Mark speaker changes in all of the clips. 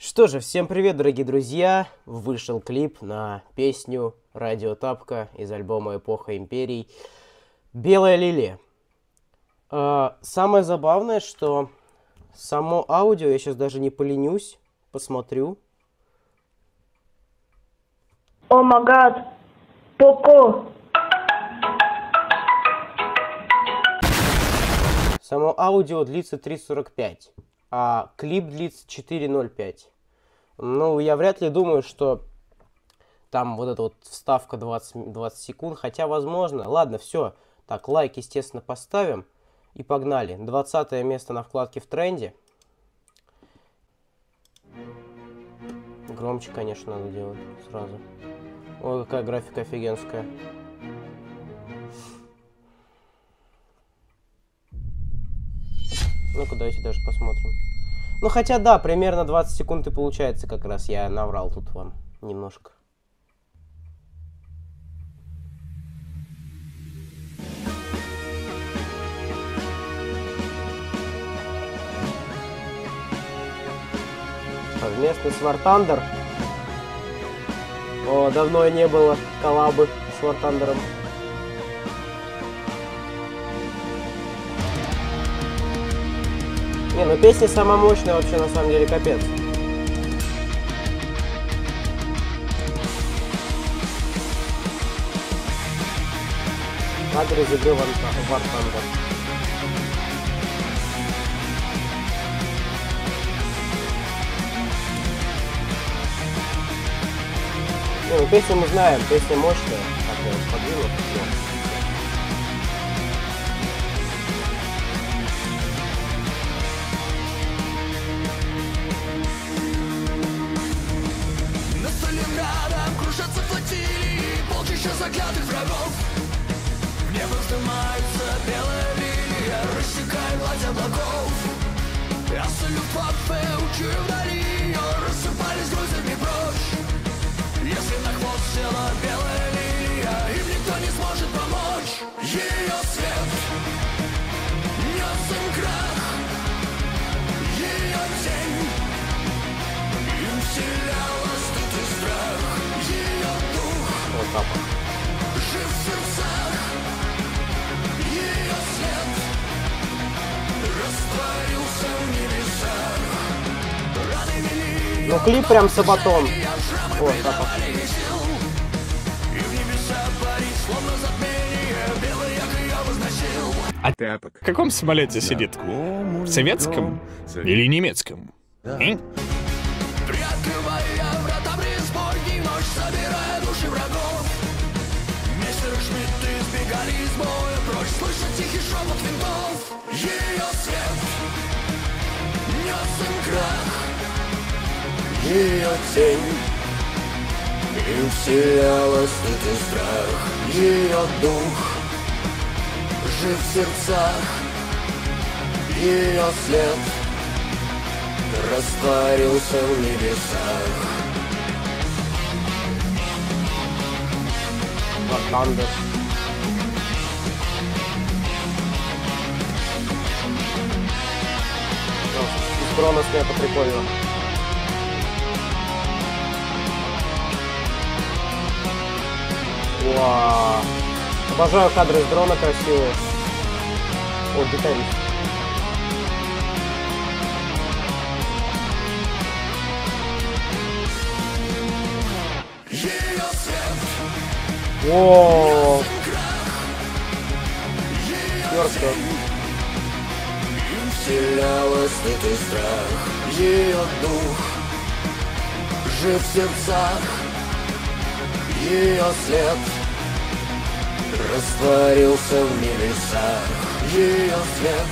Speaker 1: Что же, всем привет, дорогие друзья! Вышел клип на песню Радио Тапка из альбома «Эпоха империй» «Белая лилия». Самое забавное, что само аудио, я сейчас даже не поленюсь, посмотрю.
Speaker 2: О май гад, Поко.
Speaker 1: Само аудио длится 3:45, а клип длится 4:05. Ну, я вряд ли думаю, что там вот эта вот вставка 20 секунд, хотя возможно. Ладно, все. Так, лайк, естественно, поставим. И погнали. 20 место на вкладке в тренде. Громче, конечно, надо делать сразу. Ой, какая графика офигенская. Ну-ка, давайте даже посмотрим. Ну, хотя да, примерно 20 секунд и получается как раз. Я наврал тут вам немножко. Совместно с War Thunder. О, давно не было коллабы с War Thunder'ом. Не, ну песня самая мощная вообще, на самом деле, капец. Кадр из игры War Thunder. Не, ну песню мы знаем, песня мощная. Так, я вот подвину.
Speaker 3: Над Сталинградом кружатся флотилии, полчища заклятых врагов. В небо вздымается белая лилия, рассекая гладь облаков. Я салют Люфтваффе учу вдали ее, рассыпались грузами прочь. Если на хвост села белая лилия, им никто не сможет помочь. Ее свет нес им крах, ее тень им вселяла стыд и страх. Ее дух
Speaker 1: Вот так вот.
Speaker 3: жив в сердцах, ее след растворился в небесах. Раны вели
Speaker 1: Ну клип прям Сабатон. Вот так вот.
Speaker 3: и в небеса парить, словно затмение, белый як ее возносил.
Speaker 4: Тапок. В каком самолете сидит? В советском или немецком?
Speaker 3: Приоткрывая врата преисподней, ночь собирая души врагов. Мистер Шмидт избегали из боя прочь, слышат тихий шепот винтов. Ее свет нес им крах,
Speaker 1: Ее тень им вселяла стыд и страх. Ее дух жив в сердцах. Ее след растворился в небесах. War Thunder. Из дрона снято прикольно. Вау. Обожаю кадры с дрона красивые. О, гитарист.
Speaker 3: ее свет
Speaker 1: О, Ёрка.
Speaker 3: им вселяла стыд и страх.
Speaker 1: Ее дух жив в сердцах. Ее след растворился в небесах. Ее свет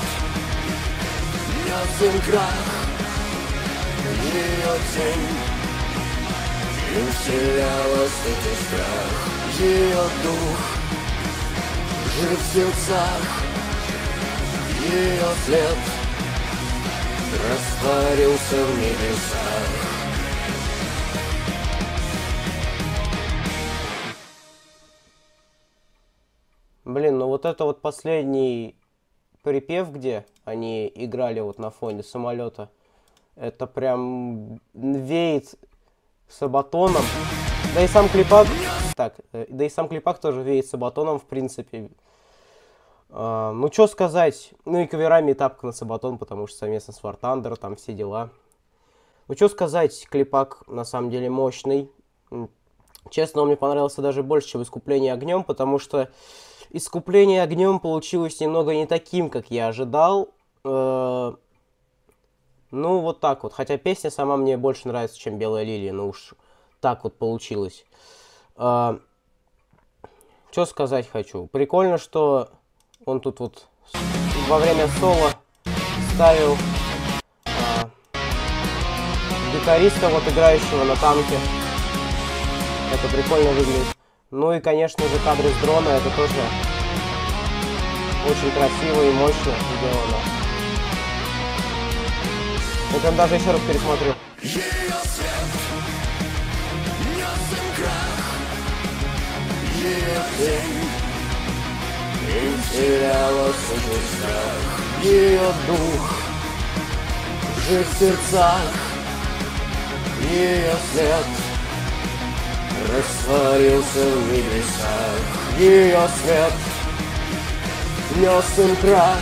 Speaker 1: нес им крах. Ее тень им вселяла стыд и страх. Ее дух жив в сердцах. Ее след растворился в небесах. Блин, ну вот это вот последний припев, где они играли вот на фоне самолета, Это прям веет Сабатоном. Да и сам клипак... Так, да и сам клипак тоже веет Сабатоном, в принципе. Ну, что сказать. Ну, и каверами и тапка на Сабатон, потому что совместно с War Thunder, там все дела. Ну, что сказать, клипак на самом деле мощный. Честно, он мне понравился даже больше, чем «Искупление огнем», потому что «Искупление огнем» получилось немного не таким, как я ожидал. Ну, вот так вот. Хотя песня сама мне больше нравится, чем «Белая лилия». Ну уж так вот получилось. Что сказать хочу. Прикольно, что он тут вот во время соло ставил гитариста, вот играющего на танке. Это прикольно выглядит. Ну и, конечно же, кадры с дрона. Это тоже очень красиво и мощно сделано. Я прям даже еще раз пересмотрю.
Speaker 3: Ее свет нес им крах, ее тень и терялась в небесах,
Speaker 1: Ее дух жив в сердцах,
Speaker 3: ее след растворился в небесах,
Speaker 1: ее свет
Speaker 3: нес им крах,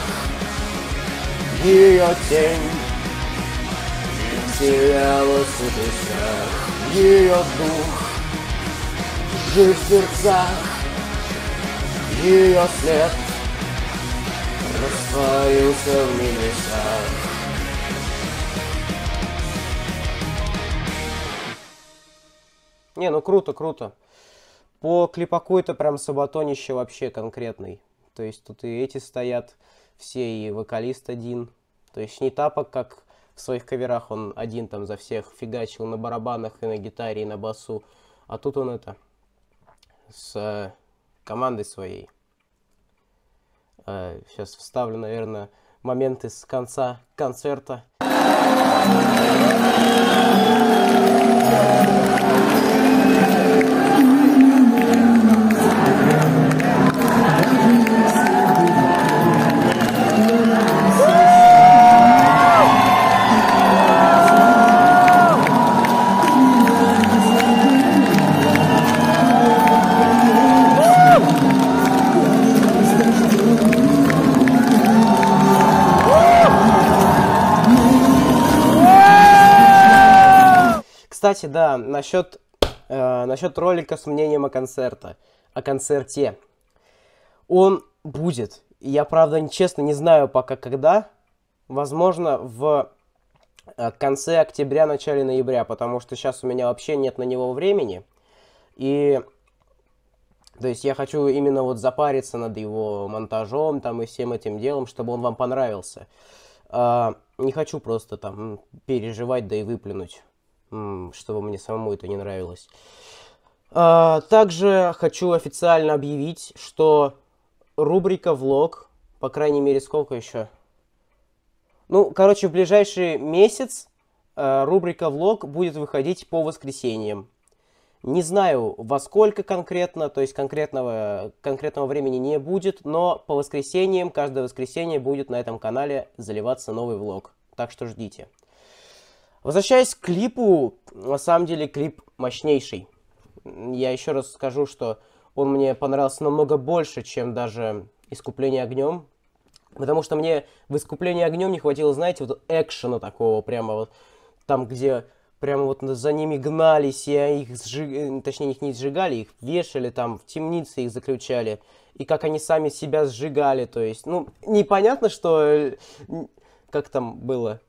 Speaker 1: ее тень
Speaker 3: терялась в небесах,
Speaker 1: ее дух
Speaker 3: жив в сердцах,
Speaker 1: ее след
Speaker 3: растворился в небесах.
Speaker 1: Не, ну круто, круто. По клипаку это прям сабатонище вообще конкретный. То есть тут и эти стоят, все, и вокалист один. То есть не тапок, как в своих каверах, он один там за всех фигачил на барабанах и на гитаре, и на басу. А тут он это, с командой своей. Сейчас вставлю, наверное, моменты с конца концерта. Кстати, да, насчет ролика с мнением о концерте. Он будет. Я, правда, честно не знаю пока когда. Возможно, в конце октября, начале ноября, потому что сейчас у меня вообще нет на него времени. И, то есть, я хочу именно вот запариться над его монтажом там и всем этим делом, чтобы он вам понравился. Не хочу просто там переживать, да и выплюнуть, чтобы мне самому это не нравилось. Также хочу официально объявить, что рубрика «Влог», по крайней мере, сколько еще? Ну, короче, в ближайший месяц рубрика «Влог» будет выходить по воскресеньям. Не знаю, во сколько конкретно, то есть конкретного времени не будет, но по воскресеньям, каждое воскресенье будет на этом канале заливаться новый влог. Так что ждите. Возвращаясь к клипу, на самом деле клип мощнейший. Я еще раз скажу, что он мне понравился намного больше, чем даже «Искупление огнем». Потому что мне в «Искуплении огнем» не хватило, знаете, вот экшена такого, прямо вот там, где прямо вот за ними гнались, и их точнее, их не сжигали, их вешали там, в темнице их заключали, и как они сами себя сжигали, то есть, ну, непонятно, что, как там было,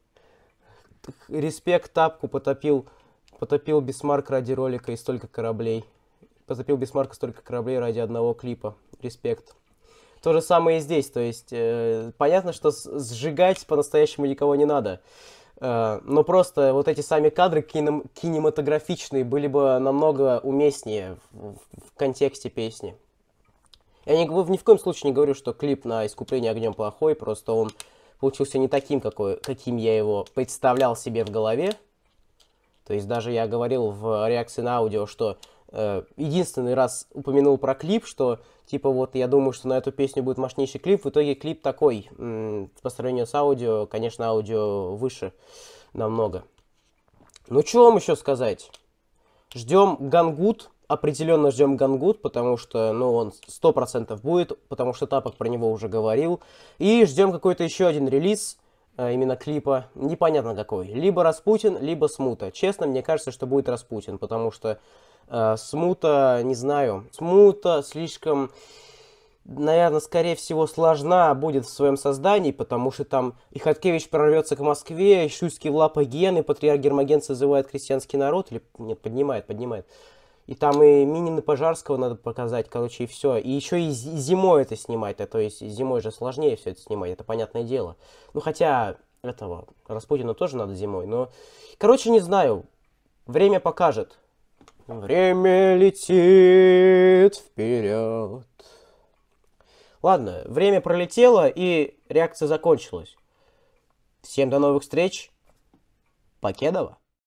Speaker 1: респект тапку потопил Бисмарк ради ролика и столько кораблей. Потопил Бисмарка столько кораблей ради одного клипа. Респект. То же самое и здесь. То есть, понятно, что сжигать по-настоящему никого не надо. Но просто вот эти сами кадры кинематографичные были бы намного уместнее в контексте песни. Я ни в коем случае не говорю, что клип на «Искупление огнем» плохой. Просто он получился не таким, каким я его представлял себе в голове. То есть даже я говорил в реакции на аудио, что единственный раз упомянул про клип, что типа вот я думаю, что на эту песню будет мощнейший клип. В итоге клип такой, по сравнению с аудио, конечно, аудио выше. намного. Ну, что вам еще сказать? Ждем Гангут. Определенно ждем Гангут, потому что, ну, он 100% будет, потому что Тапок про него уже говорил. И ждем какой-то еще один релиз, именно клипа, непонятно какой. Либо Распутин, либо Смута. Честно, мне кажется, что будет Распутин, потому что Смута, не знаю, Смута слишком, наверное, скорее всего, сложна будет в своем создании, потому что там и Хаткевич прорвется к Москве, и Шуйский в лапах Гены, Патриарх Гермоген созывает крестьянский народ, или, нет, поднимает. И там и Минин и Пожарского надо показать, короче, и все. И еще и зимой это снимать, то есть зимой же сложнее все это снимать, это понятное дело. Ну, хотя, этого, Распутина тоже надо зимой, но... Короче, не знаю, время покажет. Время летит вперед. Ладно, время пролетело, и реакция закончилась. Всем до новых встреч. Покедова.